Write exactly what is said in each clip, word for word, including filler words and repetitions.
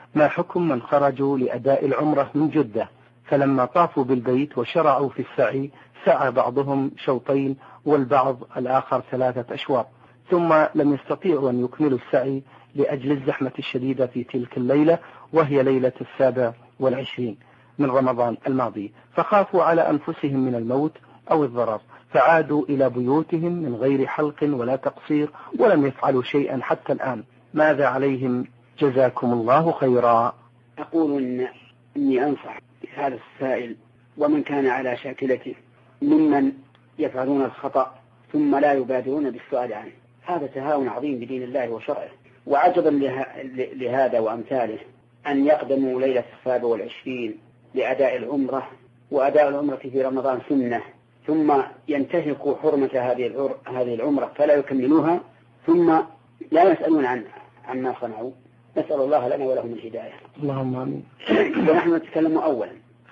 ما حكم من خرجوا لأداء العمرة من جدة فلما طافوا بالبيت وشرعوا في السعي سعى بعضهم شوطين والبعض الآخر ثلاثة أشواط ثم لم يستطيعوا أن يكملوا السعي لأجل الزحمة الشديدة في تلك الليلة وهي ليلة السابع والعشرين من رمضان الماضي، فخافوا على أنفسهم من الموت أو الضرر فعادوا إلى بيوتهم من غير حلق ولا تقصير ولم يفعلوا شيئا حتى الآن، ماذا عليهم جزاكم الله خيرا؟ أقول إن إني أنصح هذا السائل ومن كان على شاكلته ممن يفعلون الخطأ ثم لا يبادرون بالسؤال عنه، هذا تهاون عظيم بدين الله وشرعه. وعجبا لهذا وأمثاله أن يقدموا ليلة السابع والعشرين لأداء العمرة، وأداء العمرة في رمضان سنة، ثم ينتهكوا حرمة هذه العمرة فلا يكملوها، ثم لا يسألون عن عما صنعوا. نسأل الله لنا ولهم الهداية. اللهم آمين. ونحن نتكلم أولا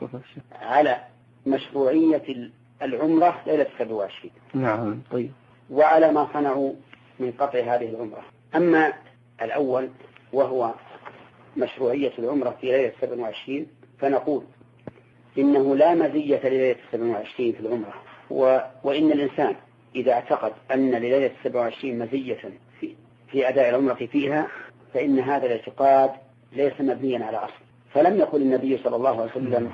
على مشروعية العمرة ليلة السابع والعشرين. نعم طيب. وعلى ما صنعوا من قطع هذه العمرة. أما الأول وهو مشروعية العمرة في ليلة السابع والعشرين فنقول إنه لا مزية لليلة السابع والعشرين في العمرة، و... وإن الإنسان إذا اعتقد أن لليلة السابع والعشرين مزية في... في أداء العمرة فيها فإن هذا الاعتقاد ليس مبنيا على أصل. فلم يقل النبي صلى الله عليه وسلم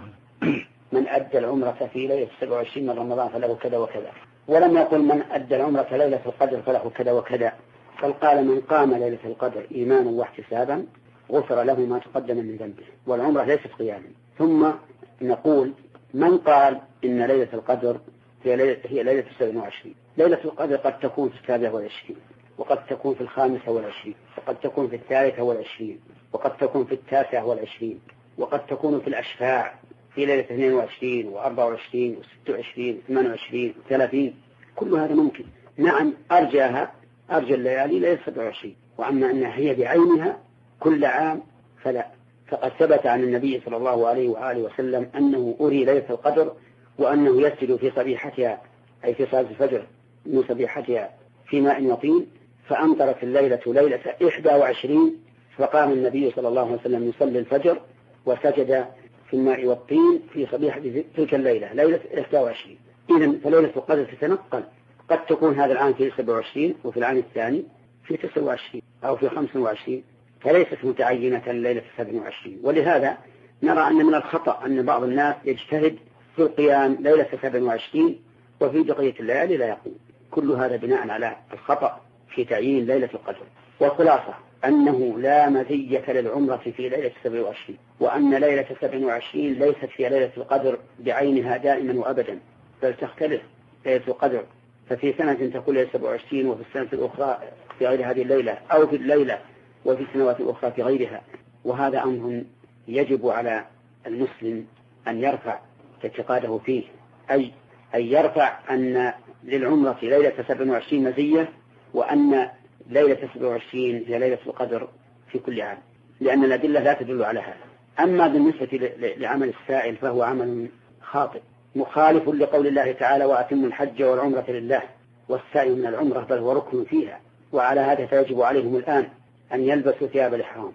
من أدى العمرة في ليلة السابع والعشرين من رمضان فله كذا وكذا، ولم يقل من أدى العمرة ليلة القدر فله كذا وكذا، بل قال من قام ليلة القدر إيمانا واحتسابا غفر له ما تقدم من ذنبه، والعمرة ليست قياما. ثم نقول من قال إن ليلة القدر هي ليلة, هي ليلة السابع والعشرين، ليلة القدر قد تكون في السابع والعشرين، وقد تكون في الخامسة والعشرين، وقد تكون في الثالثة والعشرين، وقد تكون في التاسعة والعشرين، وقد تكون في الأشفاع في ليلة اثنين وعشرين وأربعة وعشرين وستة وعشرين وثمانية وعشرين وثلاثين، كل هذا ممكن. نعم أرجاها أرجى الليالي ليلة السابع والعشرين، وأما أنها هي بعينها كل عام فلا، فقد ثبت عن النبي صلى الله عليه وآله وسلم أنه أري ليلة القدر وأنه يسجد في صبيحتها أي في صلاة الفجر من صبيحتها في ماء وطين، فأمطرت الليلة ليلة إحدى وعشرين، فقام النبي صلى الله عليه وسلم يصلي الفجر وسجد في الماء والطين في صبيحة تلك الليلة ليلة إحدى وعشرين. إذن فليلة القدر تتنقل، قد تكون هذا العام في سبعة وعشرين وفي العام الثاني في تسعة وعشرين أو في خمسة وعشرين، فليست متعينة ليلة سبعة وعشرين. ولهذا نرى أن من الخطأ أن بعض الناس يجتهد في القيام ليلة سبعة وعشرين وفي بقية الليالي لا يقوم، كل هذا بناء على الخطأ في تعيين ليلة القدر. والخلاصة أنه لا مزية للعمرة في ليلة سبعة وعشرين، وأن ليلة سبعة وعشرين ليست في ليلة القدر بعينها دائما وأبدا، بل تختلف ليلة القدر، ففي سنة تكون ليلة سبعة وعشرين وفي السنة الأخرى في غير هذه الليلة، أو في الليلة وفي سنوات أخرى في غيرها. وهذا أمر يجب على المسلم أن يرفع اعتقاده فيه، أي أن يرفع أن للعمرة ليلة سبعة وعشرين مزية، وأن ليلة سبعة وعشرين هي ليلة القدر في كل عام، لأن الأدلة لا تدل على هذا. أما بالنسبة لعمل السائل فهو عمل خاطئ مخالف لقول الله تعالى وأتموا الحج والعمرة لله، والسعي من العمرة بل هو ركن فيها. وعلى هذا فيجب عليهم الآن أن يلبسوا ثياب الإحرام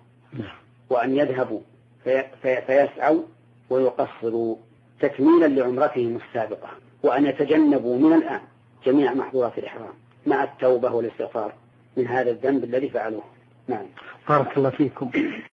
وأن يذهبوا في في فيسعوا ويقصروا تكميلا لعمرتهم السابقة، وأن يتجنبوا من الآن جميع محظورات الإحرام مع التوبة والاستغفار من هذا الذنب الذي فعلوه. نعم. بارك الله فيكم.